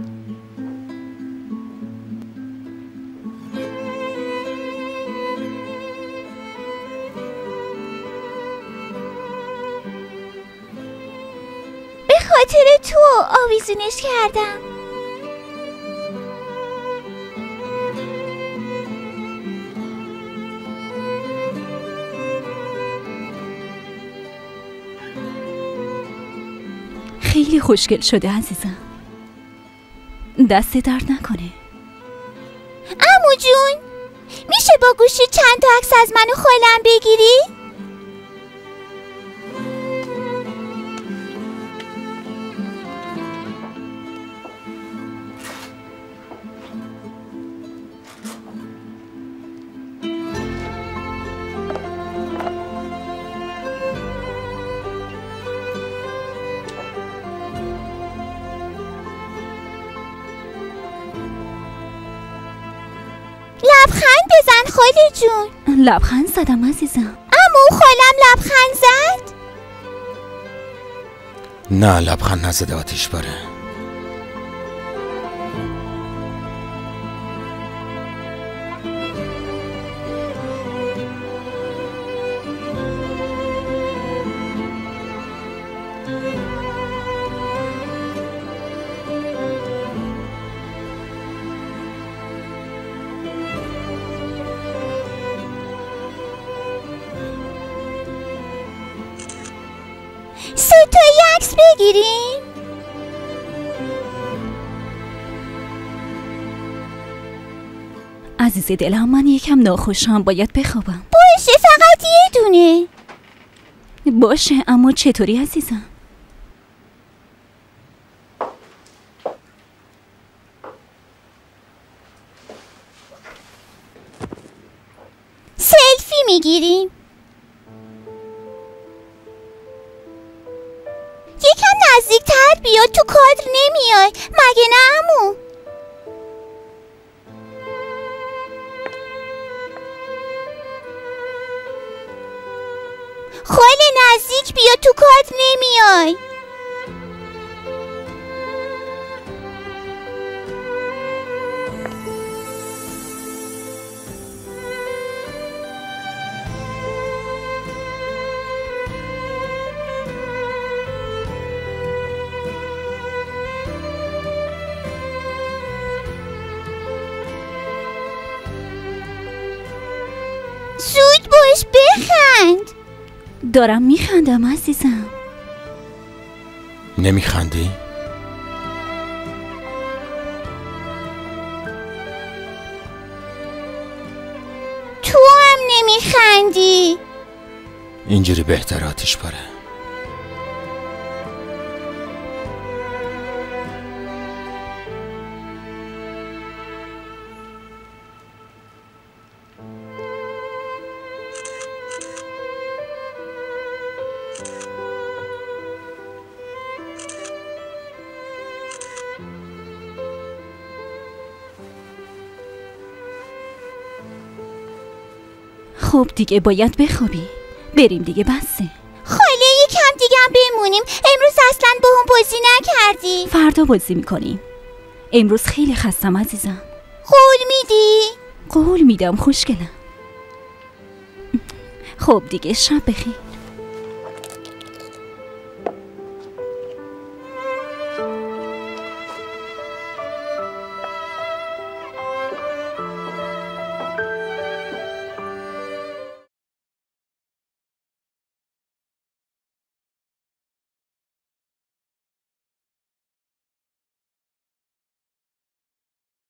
به خاطر تو آویزونش کردم. خیلی خوشگل شده عزیزم. دست درد نکنه. عمو جون، میشه با گوشی چند تا عکس از من و خالم بگیری؟ لبخند بزن خاله جون. لبخند زدم عزیزم. عمو خالم لبخند زد؟ نه لبخند نزده آتیش باره. سه تایی عکس بگیریم؟ عزیز دلم، من یکم ناخوشم، باید بخوابم. باشه، فقط یه دونه. باشه، اما چطوری عزیزم؟ سلفی میگیریم. یکم نزدیکتر بیا، تو کادر نمیای مگه نه عمو؟ خاله نزدیک بیا، تو کادر نمیای. زود باش بخند. دارم میخندم عزیزم. نمیخندی؟ تو هم نمیخندی. اینجوری بهتر آتیش باره. خب دیگه باید بخوابی. بریم دیگه، بسه. خاله یکم دیگه هم بمونیم. امروز اصلا با هم بازی نکردی. فردا بازی میکنیم. امروز خیلی خستم عزیزم. قول میدی؟ قول میدم خوشگلم. خب دیگه، شب بخیر.